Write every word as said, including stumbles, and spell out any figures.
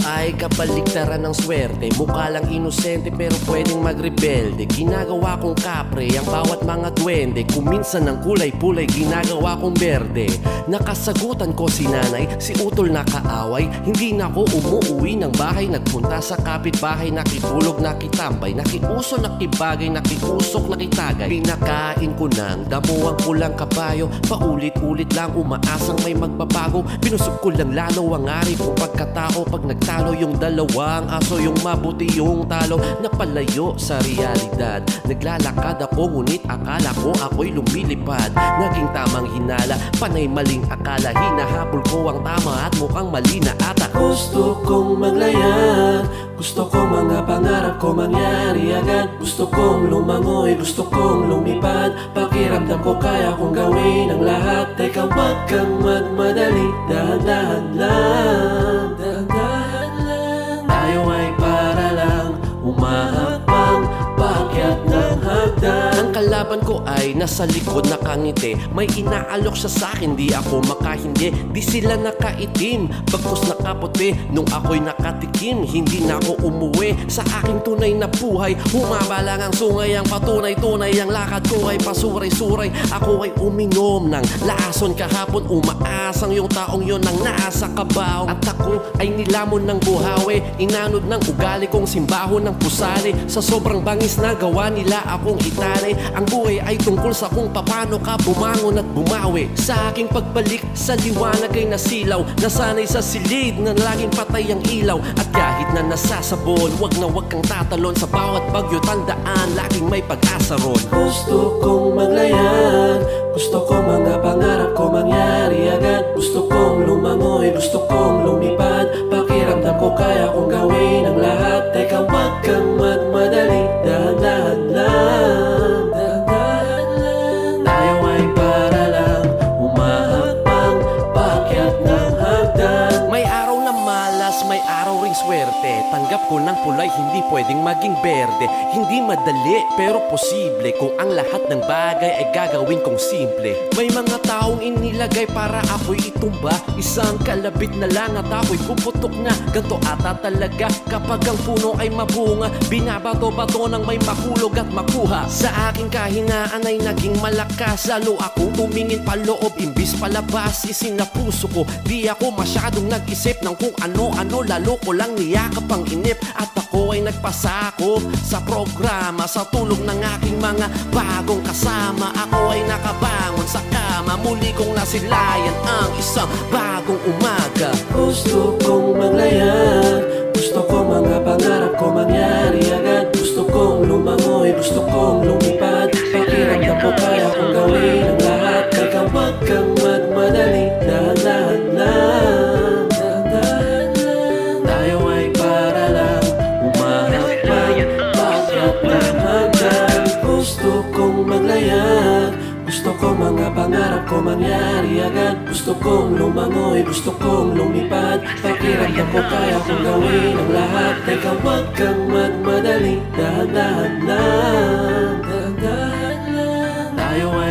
ay kabaliktaran ng swerte. Mukha lang inosente pero pwedeng magrebelde. Ginagawa kong kapre ang bawat mga duwende. Kung minsan ng kulay-pulay ginagawa kong berde. Nakasagutan ko si nanay, si utol na kaaway. Hindi na ko umuwi ng bahay. Nagpunta sa kapitbahay, nakitulog, nakitambay, nakiuso, nakibagay, nakiusok, nakitagay. Pinakain ko ng damuang pulang kabayo. Paulit-ulit lang umaasang may magbabago. Binusog ko lang lalo ang ari kong pagkatao. Pag nagtalo yung dalawang aso, yung mabuti yung talo. Napalayo sa realidad. Naglalakad ako ngunit akala ko ako'y lumilipad. Naging tamang hinala, panay maling akala. Hinahabol ko ang tama at mukhang mali na ata. Gusto kong maglaya, gusto kong mga pangarap ko mangyari agad. Gusto kong lumangoy, gusto kong lumipad. Pakiramdam ko kaya kong gawin ang lahat. Teka, wag kang magmadali, dahan-dahan lang, dahan-dahan lang. Tayo ay para lang umahakbang, paakyat ng hagdan. Ang kalaban ko ay nasa likod nakangiti. May inaalok siya sa'kin, di ako makahindi. Di sila nakaitim, bagkus nakaputi. Nung ako'y nakatikim, hindi na ako umuwi sa aking tunay na buhay. Humaba lang ang sungay, ang patunay-tunay. Ang lakad ko ay pasuray-suray. Ako ay uminom ng laason kahapon. Umaasang yung taong yon ang nasa kabaw. At ako ay nilamon ng buhawi. Inanod ng ugali kong simbaho ng pusali. Sa sobrang bangis na gawa nila akong itali. Ang buhay ay tungkol sa kung paano ka bumangon at bumawi. Sa aking pagbalik sa liwanag ay nasilaw. Nasanay sa silid na laging patay ang ilaw. At kahit na nasasabon, wag na wag kang tatalon. Sa bawat bagyo tandaan, laging may pag-asa ron. Gusto kong maglayag, gusto kong mga pangarap ko mangyari agad. Gusto kong lumangoy, gusto kong lumipad. Pakiramdam ko kaya kong gawin ang lahat. Teka, wag kang magmadali, dahan-dahan lang, dahan-dahan lang. Tayo ay para lang umahakbang, paakyat ng hagdan. May araw na malas, may araw ring swerte. Tanggap ko ng pulay, hindi pwedeng maging berde. Hindi madali, pero posible. Kung ang lahat ng bagay ay gagawin kong simple. May mga taong inilagay para ako'y itumba. Isang kalabit na lang at ako'y puputok na. Ganto ata talaga kapag ang puno ay mabunga. Binabato-bato ng may mahulog at makuha. Sa aking kahinaan ay naging malakas. Lalo akong tumingin paloob imbis palabas. Isinapuso ko, di ako masyadong nag-isip ng kung ano-ano. Lalo ko lang niyakap ang inip. At ako ay nagpasakop sa programa. Sa tulong ng aking mga bagong kasama. Ako ay nakabangon sa kama. Muli kong nasilayan ang isang bagong umaga. Gusto kong maglayag, gusto kong mga pangarap ko mangyari agad. Gusto kong lumangoy, gusto kong lumipad. Pakiramdam ko kaya kong gawin ang lahat. Teka, wag kang magmadali, dahan-dahan lang, dahan-dahan lang. Tayo ay para lang umahakbang, paakyat ng hagdan. Gusto kong maglayag, gusto kong mga pangarap ko mangyari agad. Gusto kong lumangoy, gusto kong lumipad. Pakiramdam ko kaya kong gawin ang lahat. Teka, wag kang magmadali, dahan-dahan lang, dahan-dahan lang. Tayo ay